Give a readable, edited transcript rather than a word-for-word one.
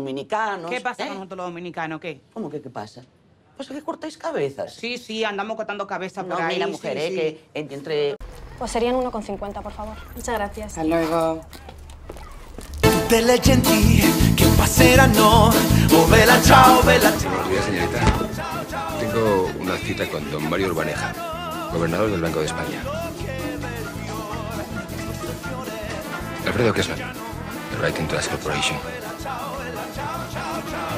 dominicanos. ¿Qué pasa con nosotros los dominicanos? ¿Qué? ¿Cómo que qué pasa? Pues que cortáis cabezas. Sí, sí, andamos cortando cabezas por No, ahí. mira, mujer, sí, sí. que entre... Pues serían 1,50, por favor. Muchas gracias. Hasta luego. Tutte le genti che passeranno, oh bella ciao, bella ciao. Buenos días, señorita. Tengo una cita con don Mario Urbaneja, gobernador del Banco de España. Alfredo Kessler, the Right Interest Corporation.